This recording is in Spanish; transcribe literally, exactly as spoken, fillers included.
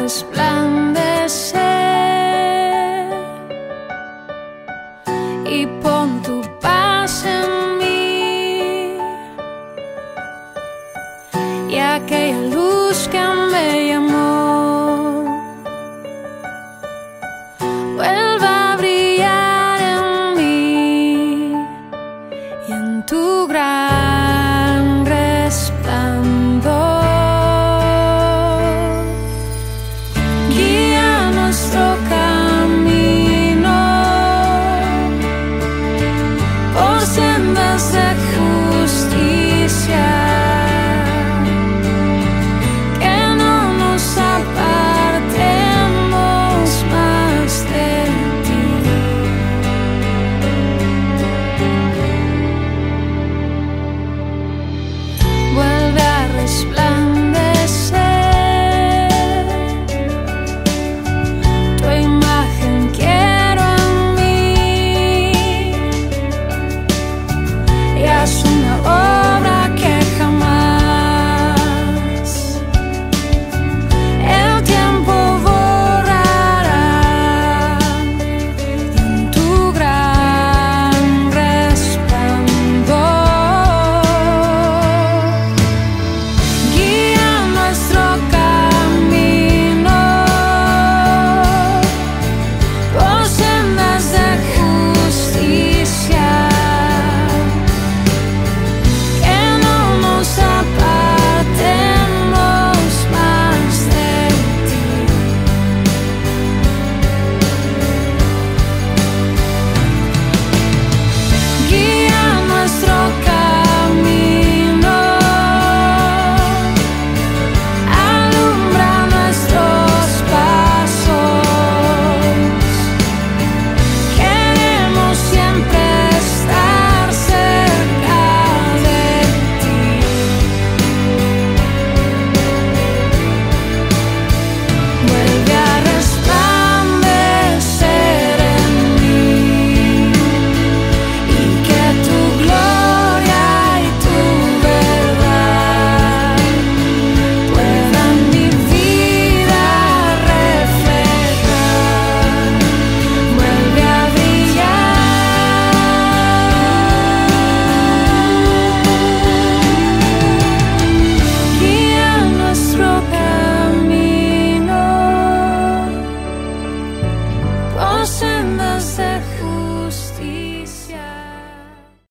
resplandecer y pon tu paz en mí, y aquella luz que me llamó vuelva a brillar en mí y en tu gran resplandor. Guía nuestro camino por sendas de justicia, que no nos apartemos más de ti. Vuelve a resplandecer, tu imagen quiero en mí, y haz una obra que jamás el tiempo borrará, en tu gran resplandor. Guía nuestro camino por sendas de justicia, que no nos apartemos más de ti. Guía nuestro camino, alumbra nuestros pasos, queremos siempre estar cerca de ti. Vuelve a resplandecer en mí, y que tu gloria y tu verdad puedan mi vida reflejar. Vuelve a brillar. Guía nuestro camino por sendas de justicia,